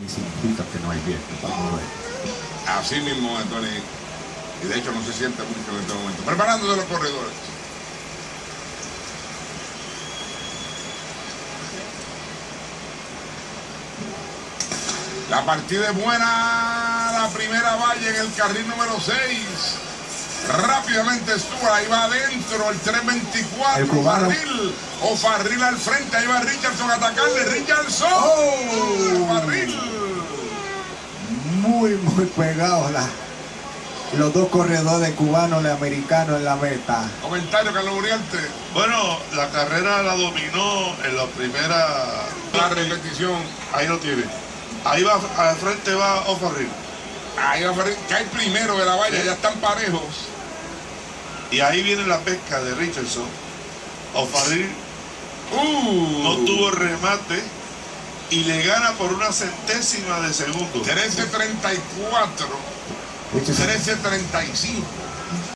y significa que no hay viento. Vamos a ver. Así mismo, Tony. Y de hecho no se siente mucho en este momento. Preparándose los corredores. La partida es buena. La primera valla en el carril número 6. Rápidamente estuvo, ahí va adentro el 324, el cubano. O'Farrill al frente, ahí va Richardson a atacarle, Richardson. O'Farrill. Muy pegados los dos corredores cubanos y americanos en la meta. Comentario, Carlos Uriarte. Bueno, la carrera la dominó en la primera... La repetición. Ahí lo tiene. Ahí va, al frente va O'Farrill. Ahí va O'Farrill, cae primero de la valla, ya están parejos. Y ahí viene la pesca de Richardson. O'Farrill no tuvo remate y le gana por una centésima de segundo. 13:34, 13:35.